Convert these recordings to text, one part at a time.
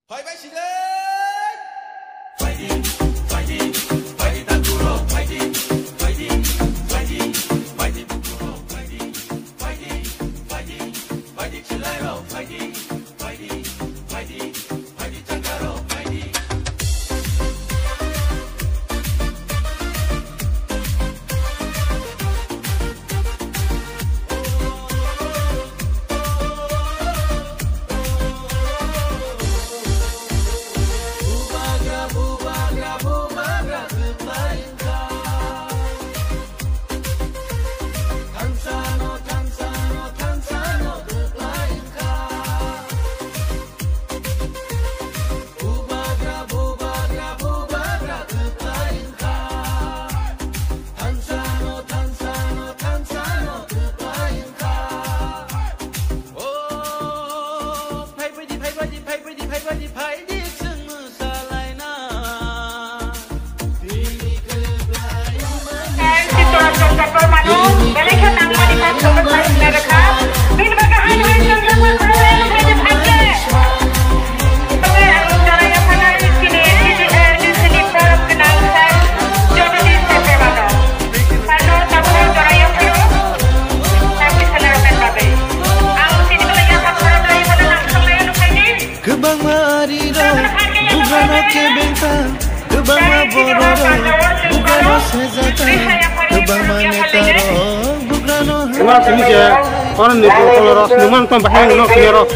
Orang ni kalau ros numan pun bahaya nak kira ros.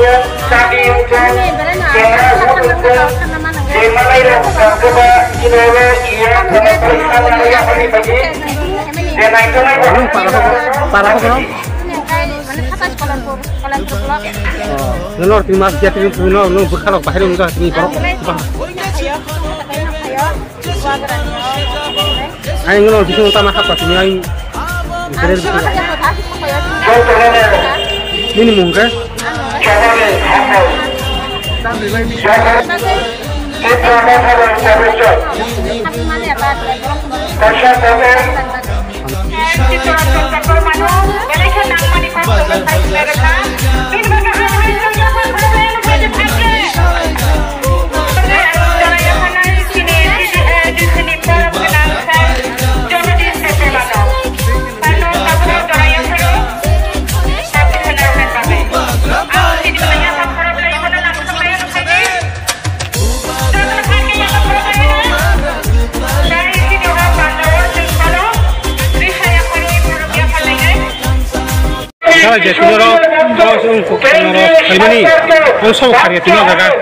Parah apa? Nolak timas jati itu nol berkalok bahaya mudah ini parah. Ayo nol di sini utama apa sini ayo. Minimum kan? Jadi tinoro, ini, langsung karya tinoro kan?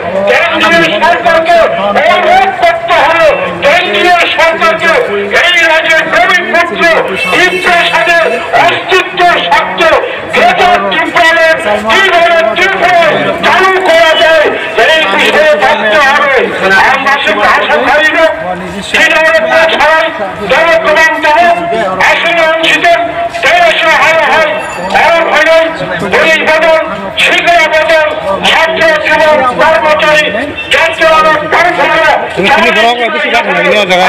Ini berapa itu sudah ini jaga.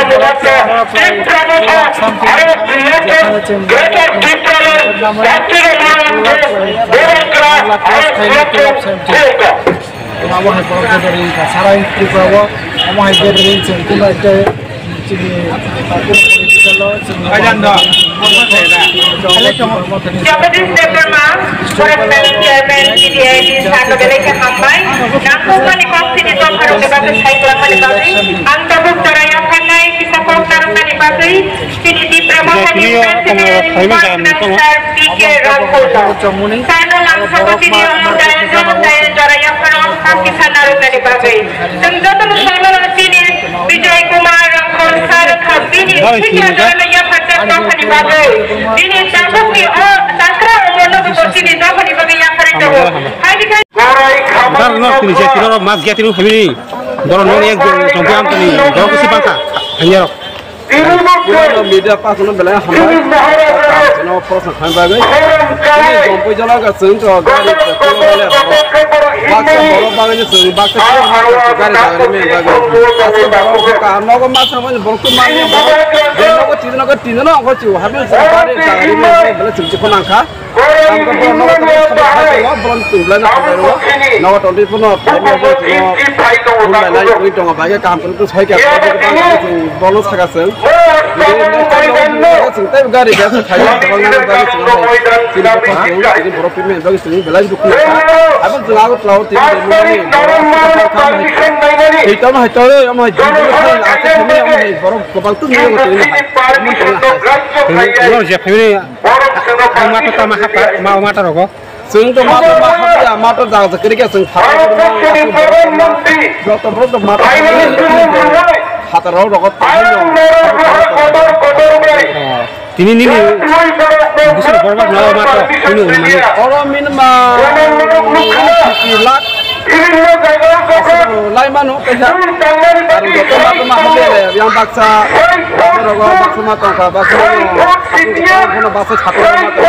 Mas jati lu kami dorong yang jompian tadi dorong ke si bangka hanya rok. Beda pas belakang nó phô sản phẩm vào đấy cái dòng bây giờ nó cả sướng cho cái này cái nó là bác sẽ bỏ vào cái sướng bác sẽ cái này cái mình vào cái cả nó có mát xong rồi bỏ cái mát nó có tin nó có chịu habis cái này cái mình phải chịu chịu con khá हमको nó nó बंद तुमला ना करो nó तो đi nó phải nó cũng là lại cái trong bài cái काम तो phải cái bonus का sir ये tay गाड़ी जैसे खाई तो ना गाड़ी चला है तीन बड़ा में गाड़ी से बेला दुख ना अब चला को चलाओ तीन दिन itu mah itu mah jadi आते हमें हम बड़ा कबाल तो नहीं होते ये जे family mata tama hapa mau mata rogo sung to mata hapa mata da zakri ke sung joto bro mata hata ro rogo tini nini bisa berbuat nawa mata ini mana orang minma lakh lain mana kerja baru joto mata hapa yang baksa rogo baksa mata baksa কোনো বাসে ছাত্র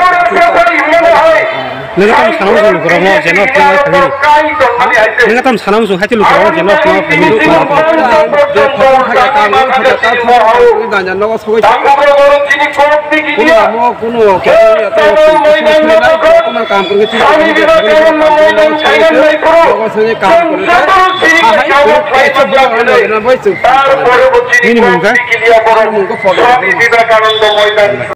নেগাতাম সানাম জল গরম যেন প্রিয় family নেগাতাম Sanam জল হাতি লুকরাম যেন প্রিয় ফ্যামিলি যে ফটো থাকা কাম ফটো তা থর গাঞ্জা নগ সবাই কোনো আমো কোনো কেন এত নাই তোমার কাম করে গেছি সঙ্গে কাম করে মিনিমাম কা ফটো